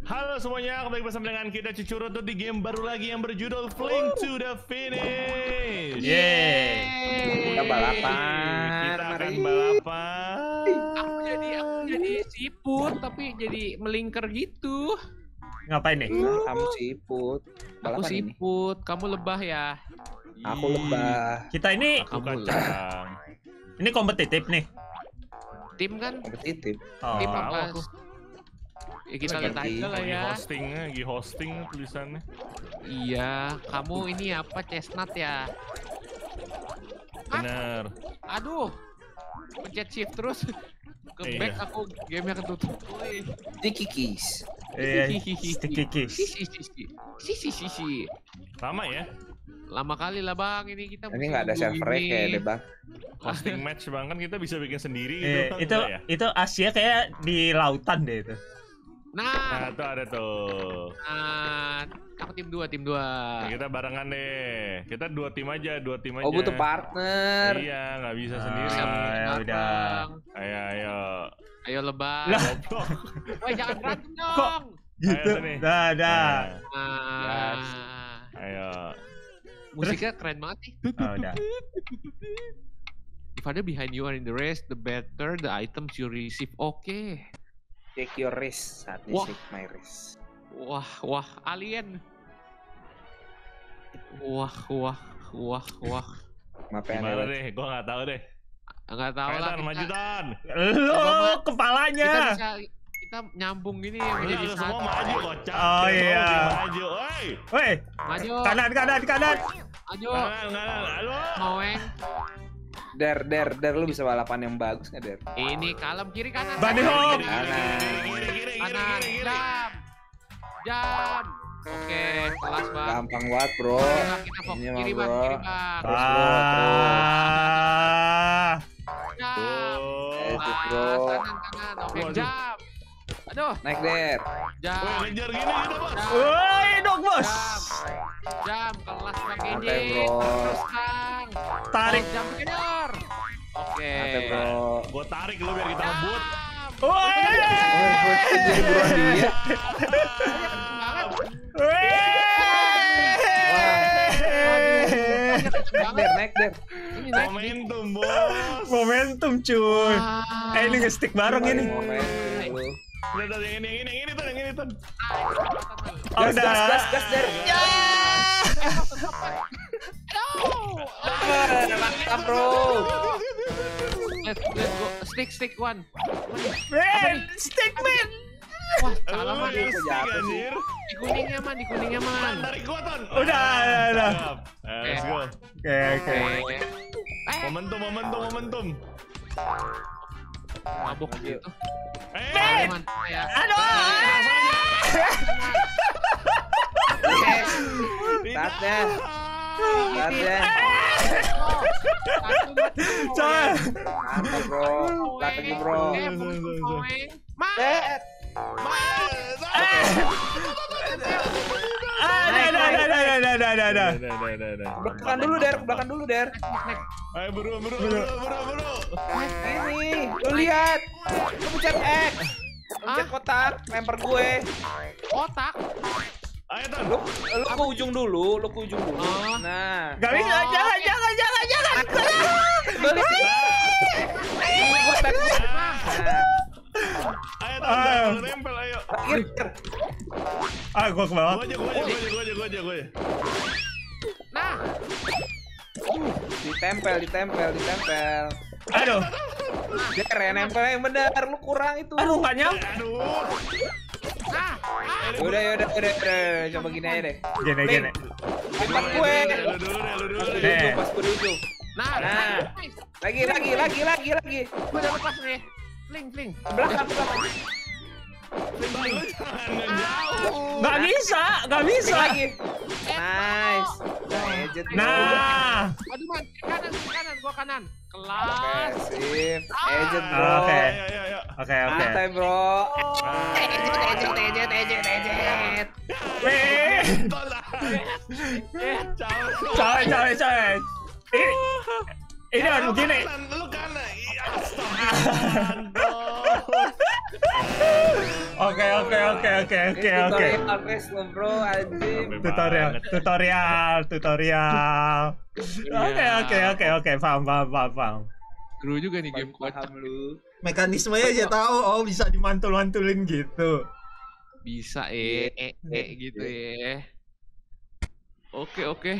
Halo semuanya, kembali bersama dengan kita Cucurutu di game baru lagi yang berjudul Fling to the Finish. Yeay. Kita balapan. Kita akan balapan. Aku jadi siput tapi jadi melingkar gitu. Ngapain nih? Kamu siput. Aku siput, kamu lebah ya. Aku lebah. Kita ini Kamu kacang. ini kompetitif nih. Tim kan? Kompetitif. Oh. Tim Tahu apa? aku. Ya kita lihat aja lah ya. Lagi hosting tulisannya. Iya, kamu ini apa chestnut ya? Bener. Aduh, pencet shift terus. Ke back Iya. aku gamenya ketutup. Woi. Dikikis. Sticky kiss. Si. Lama ya? Lama kali lah bang, ini kita. Ini nggak ada servernya kayak deh bang. Hosting match bang, kan kita bisa bikin sendiri gitu. Itu Enggak ya? itu Asia kayak di lautan deh itu. Nah, Nah, tuh ada tuh. aku tim 2, tim 2. Ya, kita barengan deh. Kita dua tim aja. Oh butuh partner. Iya, nggak bisa sendiri. ya udah. Ayo. Ayo lebah. Lah. Goblok. Woi jangan berantem Kok? dong. Gitu. Ayo, nih. Dah. Ayo. Musiknya keren banget nih. Oh, udah. If ada behind you are in the race, the better the items you receive. Oke. Take your risk. Saatnya Wah. take my risk. Wah, alien. Wah. Ngapain Gimana lewat? deh? Gua nggak tahu deh. Enggak tahu Ayo, lah. Tan, maju Tan. Lu kepalanya. Kita nyambung gini Lu menjadi semua satu. maju kocak. Oh, Semua iya. mesti Maju. Woi. Woi, Maju. kanan. Maju. Kanan. Halo. Moweng. Der, lu bisa balapan yang bagus nggak Der? Ini kalem kiri kanan. Bunny hop. Kiri. Kanan. Jam. Oke, kelas bang. Gampang banget bro. Kita fokus Ini mah, kiri bang, bro. kiri bang. Terus, bro, Jam. Tuh. Itu, bro. Kanan. Oke, Waduh. jam. Aduh, Naik Der. jam. Woi, ngejar gini gitu, Bos. Jam. Woi, dong bos. Jam, kelas bang ini. Santai, bro. Terus bang. Tarik. Jam kejar. Oke. Santai bro. Gua tarik lu biar kita ngebut. Jam. Woi. Jadi buruan dia. Naik Der. Ini naik. Momentum, Bos. Momentum cuy. Wah. Ini nge-stick bareng ini. Momentum dulu. Udah yang ini Tan. Oh, Gas, udah. gas Der. Mantap bro. Let's go. Stick one. Man, stick man. Wah, Lu salah man. yang stick, jatuh sih. anjir. Di kuningnya Tan, man. tarik gua, Tan. Udah. Siap. Let's go. Oke. Momentum. Mabok gitu. Eh, Man, ya. Aduh. Saatnya. Saatnya. Coy. Mantap bro. Lagi bro. Der. Ada. Belakang dulu Der. Belakang dulu Der. Ayo buru. Ini. Lu lihat. Lu pencet X. Pencet kotak. Lempar gue. Otak. Ayo Tan. Lu ke ujung dulu. Oh. Nah. Gak bisa, jangan. Lu lihat. Gua tag. Ayo Ayo. Tan, jangan nempel ayo. Der. Ah, gua ke bawah. Gua aja. Nah, Ditempel. Aduh. Der ya nempel yang benar. Lu kurang itu. Aduh, gak nyampe. Aduh. nah. Udah. Coba gini aja deh. Gini. Lempar gue. Lu dulu deh. Eh. Pas gue di ujung. Nah. Lagi. Gue udah lepas nih. Fling. Belakang. Bang, lu jangan ngejauh. Gak bisa. Lagi. Nice. Gadget. Nah. Aduh man, kanan, gua kanan. Oke, Kelas. sip. Gadget bro. Oke. Ayo. Oke. Santai bro. Weh. Coy. Ini kan begini. Lu kanan. Iya, Oke. Oke. Tutorial guys lo bro, anjing. Tutorial. Oke. Paham. Seru juga nih game kocak. Paham lu. Mekanismenya aja tahu. Oh, bisa dimantul-mantulin gitu. Bisa gitu ya. Oke. Oke.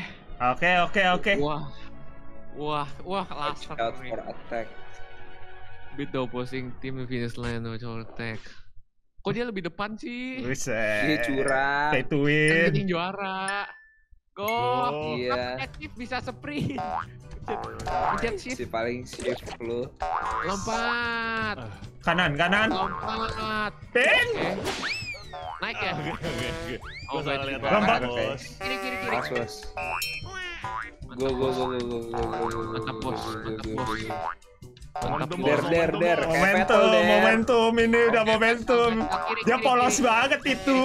Wah, laser Out nih. for attack. Beat the opposing team finish line with attack. Kok dia lebih depan sih? Dia Buset. curang. Pay to Kan win. jadi juara. Go. Iya. Aktif bisa sprint. Pencet shift. Si paling shift lu. Lompat. Kanan. Lompat. Pin. Oke. Naik ya? Oke. Oh, Gua salah berarti lihat gua- Lompat. arah, bos. Kiri. Bos. Go. Mantap, bos. Momentum, Der. momentum, Kayak Momentum, Vettel, Der. momentum ini udah momentum. Dia polos banget itu.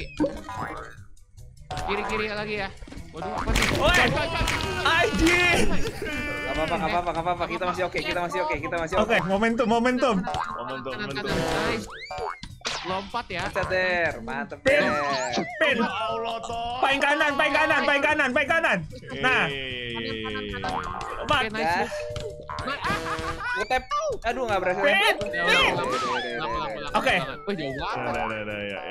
Kiri lagi ya. Waduh, apa nih? Woi. Coy. Anjing. Gak apa-apa. Kita masih oke. Oke, momentum. Momentum. Kanan. Nice. Lompat ya. Pencet Der, mantep Pin. Der. Pin. Ya Allah, toh. Paling kanan. Nah, Oke, Mat. nice. Ya. Gue tap. Aduh, gak berhasil. Pin. Ya, ulang. Oke. Oh, jauh banget. Ya.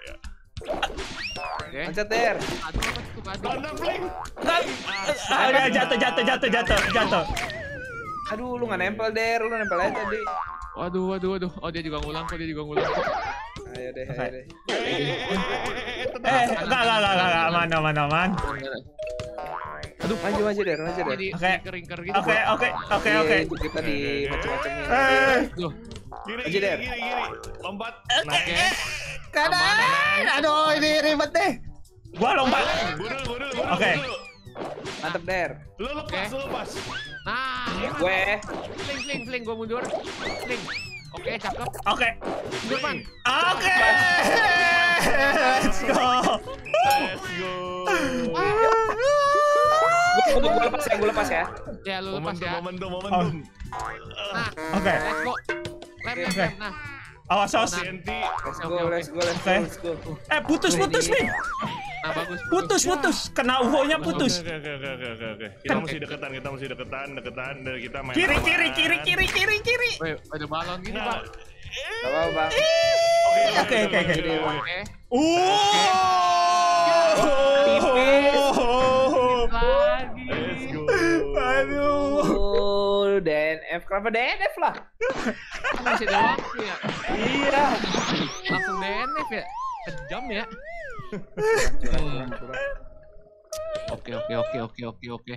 Oke. Pencet Der. Aduh. Kandang fling. Jatuh. Aduh, lu gak nempel Der. Lu nempel aja tadi. Waduh. Oh, dia juga ngulang kok. Ayo deh. Enggak, aman. Aduh, Maju Der. jadi Oke. kering-kering gitu. Oke. Iya, itu kita di macam-macamnya. Duh. Gini. Lompat. Oke. Kanan. Aduh, ini ribet deh. Gua lompat. Gudul. Oke. Mantep Der. Lu lepas. Nah, Gue. fling, gua mundur. Fling. Oke, cakep. Oke. Depan. Oke. Let's go. Gue lepas ya. Ya, lu lepas ya. Momentum. Nah, Oke. let's go. Lem. Nah, Awas. Senti. Let's go. Putus nih. nah bagus. Putus. Kena UFO-nya putus. Oke. Kita mesti deketan dari kita main. Kiri. Woi, ada balon gini, Nah, Bang. Gak apa-apa. Oke. Oke. Lagi. Let's go. Aduh. DNF. Kenapa DNF lah? Masih ada waktu ya. Iya. Langsung DNF ya. Kejam ya. Oke.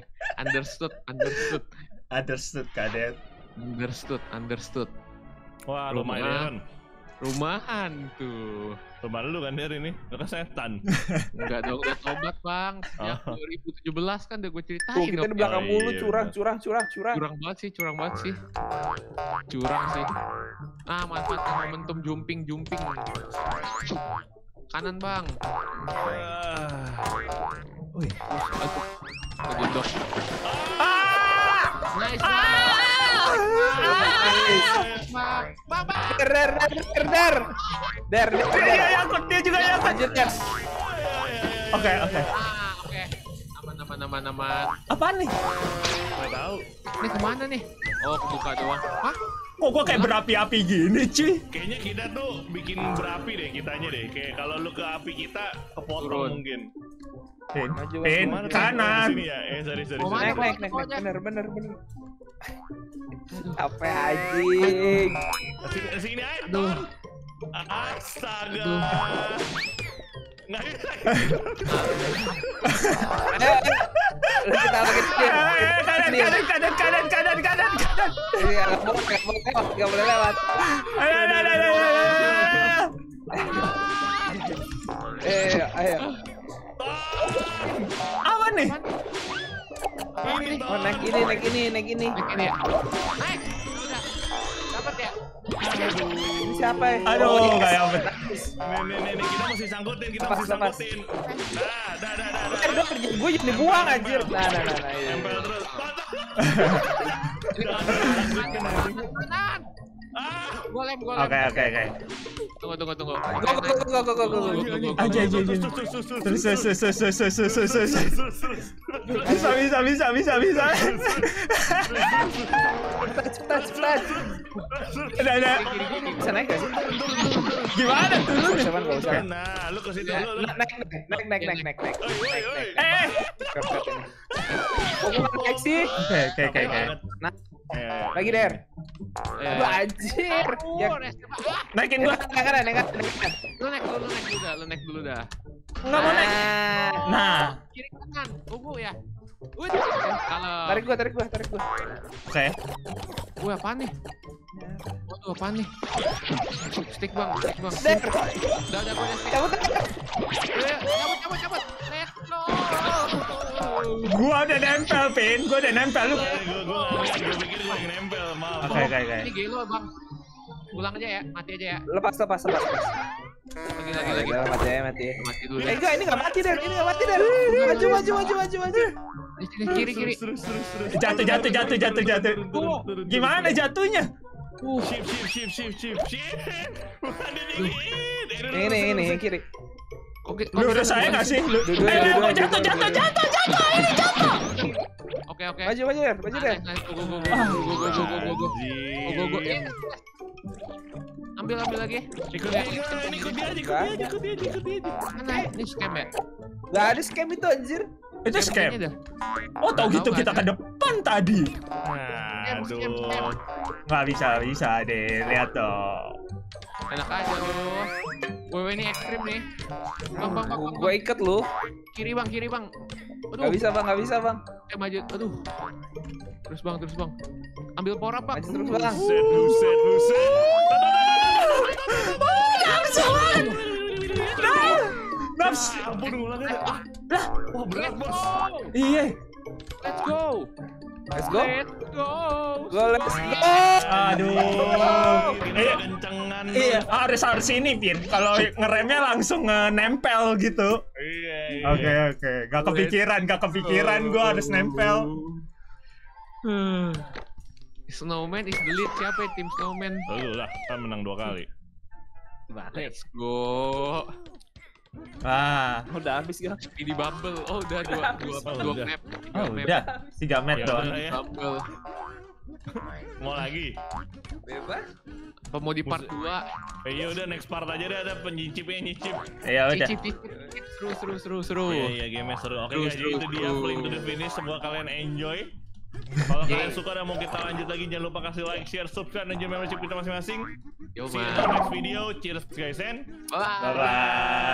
Understood, Kadet. Understood. Wah, lumayan. Rumahan tuh. Rumah lu kan dari ini, lu kan setan. Enggak dong, udah tobat bang. Sejak 2017 kan udah gue ceritain. Tuh, kita di belakang Oh, mulu iya, curang. Curang banget sih. Curang sih. Ah, manfaatkan momentum jumping. Kanan bang. Wih. Keduduk. Nice. Bang. Der. Dia yakut, dia juga yakut. Lanjut Der. Oke. Oke. Aman. Apaan nih? Nggak tahu. Ini kemana nih? Oh, kebuka doang. Hah? Kok gua kayak berapi-api gini, cuy? Kayaknya kita tuh bikin berapi deh kitanya deh. Kayak kalau lu ke api kita kepotong Turun. mungkin. Pin, Kemana tuh? kanan. Sini ya. Sorry. Mau mana? Naik. Bener. Apa anjing? Sini aja. Aduh. Astaga. Nggak. Ayo. Kita lagi Kanan. Iya, nggak boleh lewat. Ayo. Apa nih? Ini Oh, naik ini. Naik ini ya. Naik. Udah. Dapat ya. Ini siapa ya? Aduh, kayak apa? Nih, kita mesti sangkutin, Lepas. Dah. Udah kerja gue jadi buang anjir. Nah. Iya. Tempel terus. Kanan. Gua lem. Oke. Tunggu. Go. Aja. Terus. Bisa. Cepetan. Ada. Bisa naik gak sih? Gimana tuh lu? Gak usah. Nah, lu ke situ lu. Naik. Oi. Kok gua nggak naik sih? Oke. Nah, lagi Der. Aduh anjir. Ya, Naikin gua. naik. Lu naik dulu dah. Enggak mau naik. Nah. Kiri kanan, tunggu ya. Wih, Tarik gua. Oke. Wih, apaan nih? Waduh, apaan nih? Stick bang. Der. Udah gua stick. Cabut. Cabut. Let's go. Gua udah nempel, Pin. Gua udah nempel lu. Gua pikir gua yang nempel, maaf. Oke. Ini gelo bang. Pulang aja ya, mati aja ya. Lepas. Lagi. Mati. Mati dulu. Enggak, ini enggak mati Der. Maju. Kiri. Terus. Jatuh. Gimana jatuhnya? Shift. Bukan dingin. Ini yang kiri. Oke. Lurus saya nggak sih? Dua. Jatuh. Ini jatuh. Oke. Maju Der. Go. Ambil lagi. Ikut dia aja. Mana? Ini scam ya? Gak ada scam itu anjir. Itu scam. Ini dah. Oh, tau gitu kita ke depan tadi. Aduh. Nggak bisa deh. Lihat dong. Enak aja lu. Wewe ini ekstrim nih. Bang. Gua ikat lu. Kiri bang. Aduh. Gak bisa bang. Maju. Aduh. Terus bang. Ambil power up bang. Maju terus bang. Buset. Naps. Ampun ulangnya. Wah, berat bos. Iya. Let's go. Let's go. Aduh. Kencengan. Iya, harus ini, Pin. Kalau ngeremnya langsung nempel gitu. Iya. Oke. Gak kepikiran gua harus nempel. Snowman is the lead. Siapa ya tim Snowman? Lu lah, kan menang 2 kali. Let's go. Udah habis gak? Ini Bumble. Oh, udah dua map. Oh, udah 3 map Ya doang. udah ya. Bumble. Mau lagi? Bebas. Apa mau di part 2? Iya udah next part aja deh, ada penyicipnya nyicip. Ya udah. Cicip. Seru. Iya, game seru. Oke guys, Seru. itu dia Fling to the Finish. Semoga kalian enjoy. Kalau kalian suka dan mau kita lanjut lagi, jangan lupa kasih like, share, subscribe, dan join membership kita masing-masing. Yo, See you in man. the next video. Cheers guys and Bye. Bye.